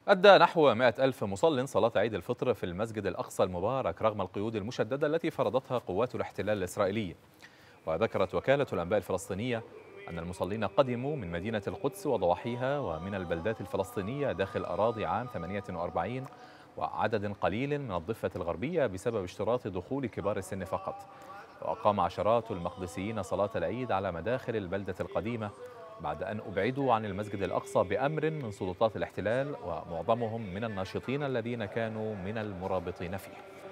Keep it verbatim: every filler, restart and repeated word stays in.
أدى نحو مئة ألف مصل صلاة عيد الفطر في المسجد الأقصى المبارك رغم القيود المشددة التي فرضتها قوات الاحتلال الإسرائيلي. وذكرت وكالة الأنباء الفلسطينية أن المصلين قدموا من مدينة القدس وضواحيها ومن البلدات الفلسطينية داخل أراضي عام ثمانية وأربعين وعدد قليل من الضفة الغربية بسبب اشتراط دخول كبار السن فقط. وأقام عشرات المقدسيين صلاة العيد على مداخل البلدة القديمة بعد أن أبعدوا عن المسجد الأقصى بأمر من سلطات الاحتلال، ومعظمهم من الناشطين الذين كانوا من المرابطين فيه.